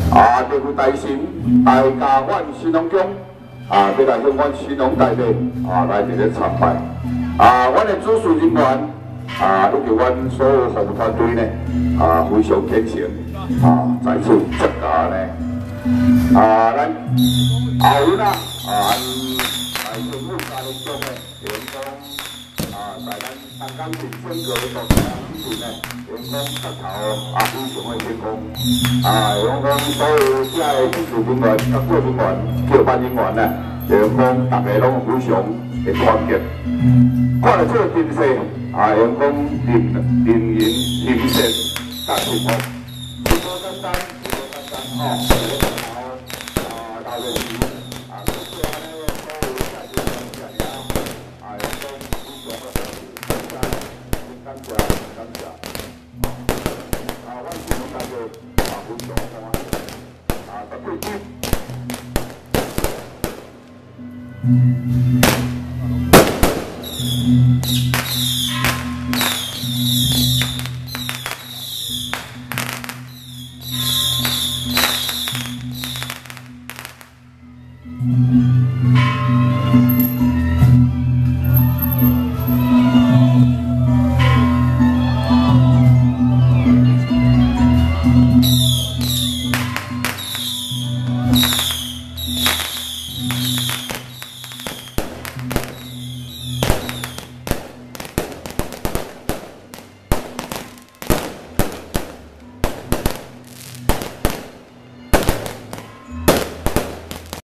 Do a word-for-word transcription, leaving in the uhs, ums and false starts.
啊，地府大神大家阮新农宫啊，要来向阮新农大帝啊来伫咧参拜。啊，阮的主事人员啊，以及阮所有服务团队呢啊，非常虔诚啊，在此祝大呢啊，咱后日啊，啊，来政府家庭中的员工啊，在咱刚刚进升格的国家之前呢，员工接头啊，非常的成功。啊，员工所有遮的技术人员、工作人员、叫班人员呢，员工大家拢非常的团结。看到这个阵势，啊，员工人人员形成大幸福。不简单，不简单哦。啊，到了时啊，这些呢，所有下级同志了，啊，员工非常的感谢，感谢，感谢。啊，阮新农大家啊，非常欢喜。啊，绝对。